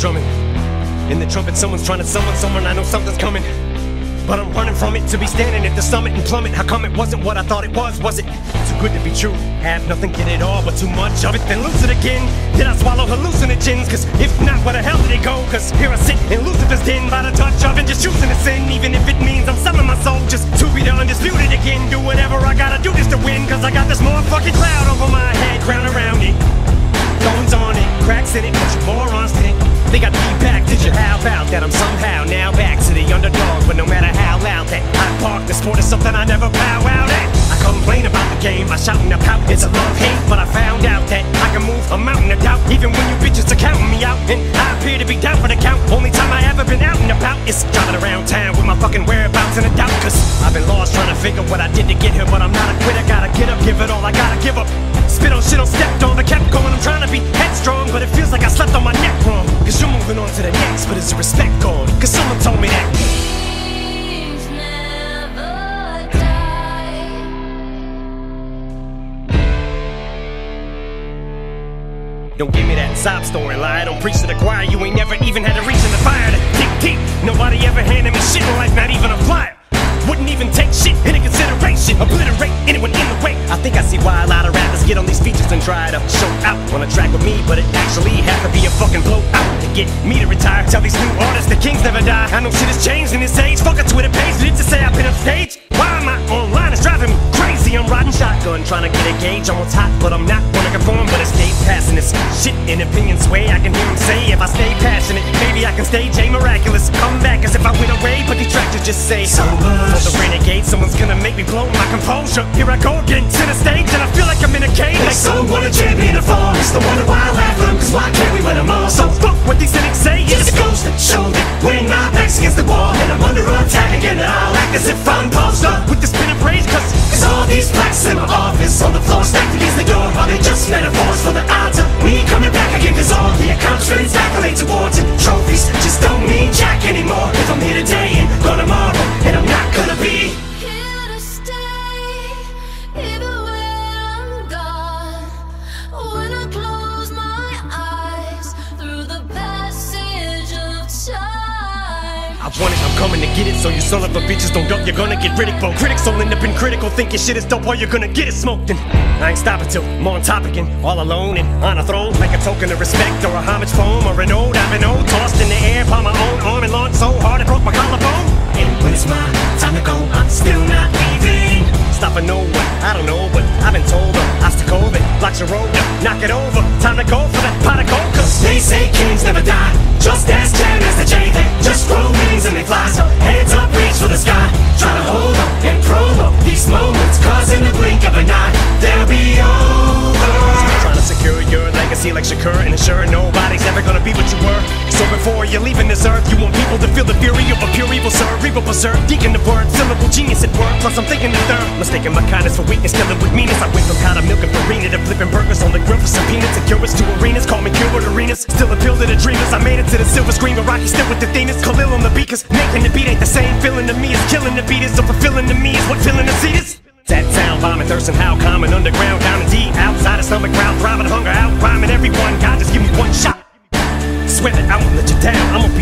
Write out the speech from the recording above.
drumming. In the trumpet, someone's trying to summon someone. I know something's coming, but I'm running from it. To be standing at the summit and plummet. How come it wasn't what I thought it was? Was it too good to be true? Have nothing, get it all, but too much of it, then lose it again. Did I swallow hallucinogens? Cause if not, where the hell did it go? Cause here I sit in Lucifer's den by the touch of it, just choosing to sin. Even if it means I'm selling my soul just to be the undisputed again. Do whatever I gotta do just to win. Cause I got this motherfucking cloud over my head, crown around it, thorns on it, cracks in it, bunch of morons in it. They got me back, did you? How about that? I'm somehow now back to the underdog. But no matter how loud that I bark, the sport is something I never bow out at. I complain about the game, I shout and I pout. It's a love-hate, but I found out that I can move a mountain of doubt. Even when you bitches are counting me out, and I appear to be down for the count. Only time I ever been out and about is driving around town with my fucking whereabouts in a doubt. Cause I've been lost trying to figure what I did to get here, but I'm not a quitter. Gotta get up, give it all, I gotta give up. Spit on shit on stepped on, but kept going. I'm trying to be headstrong, but it feels like I slept on my neck wrong. Cause you're moving on to the next, but is the respect gone? Cause someone told me that dreams never die. Don't give me that sob story lie. Don't preach to the choir. You ain't never even had to reach in the fire to dig deep. Nobody ever handed me shit in life, not even a flyer. Wouldn't even take shit into consideration. Obliterate anyone in the way. I think I see why a lot of rappers get on these features and try to show out on a track with me, but it actually has to be a fucking blowout to get me to retire. Tell these new artists the kings never die. I know shit has changed in this age. Fuck a Twitter page, did it to say I've been upstage? Why am I online? It's driving me crazy. I'm riding shotgun, trying to get a gauge on what's hot, but I'm not gonna conform. But it's stay passing this shit in opinion sway. I can hear him say, if I stay passionate, maybe I can stay J Miraculous. Come back as if I went away, but detractors just say so much. For the renegade, someone's gonna make me blow my composure. Here I go again, center stage, and I feel like I'm in a cage. Like someone a champion to fall. It's the wonder why I laugh at them, cause why can't we win them all? So fuck what these cynics say. Just a ghost that showed that when my back's against the wall and I'm under attack again, and I'll act as if I'm posed up with this spin and praise, cause all these plaques in my office on the floor stacked against the door, are they just metaphors for the odds of me coming back again? Cause all the accomplishments, accolades, awards, and trophies just don't mean jack anymore. If I'm here today and gone tomorrow, and I'm not gonna be Here to stay, even when I'm gone. When I close my eyes through the passage of time. I want it, I'm coming to get it. So you son of a bitches don't duck, you're gonna get ridiculed. Critics all end up in critical, thinking shit is dope, all you're gonna get is smoked. And I ain't stopping till I'm on top again, all alone and on a throne, like a token of respect or a homage poem or an ode. I've been old, tossed in the air by my own arm and launched so hard it broke my collarbone. and when it's my time to go, I'm still not leaving. Stopping no one, I don't know, but I've been told an obstacle that blocks your road. Knock it over, time to go for that pot of gold. Cause They say kings never die, just as Jan as the J. They just grow wings and they fly. So hands up, reach for the sky, try to hold up and promote these moments, cause in the blink of an eye they'll be over. trying to secure your legacy like Shakur and ensure nobody's ever gonna be what you were. So before you're leaving this earth, you want people to feel the fury of a pure evil, sir. Evil berserk, deacon the word, syllable genius at work. Plus I'm thinking the third, mistaking my kindness for weakness, killing with meanness. I went from powder milk and farina to flipping burgers on the grill for some peanuts. And curious to arenas, call me Gilbert Arenas. Still appeal to the dreamers, I made it to the silver screen. But Rocky still with the themes, Khalil on the beat, cause making the beat ain't the same feeling to me as killing the beat is. So fulfilling to me is what filling the seat is. That sound, bombing, thirsting, how common, underground, down and deep, outside of stomach, crowd, thriving, hunger, out, rhyming everyone. God, just give me one shot. Swear that I won't let you down. I'm a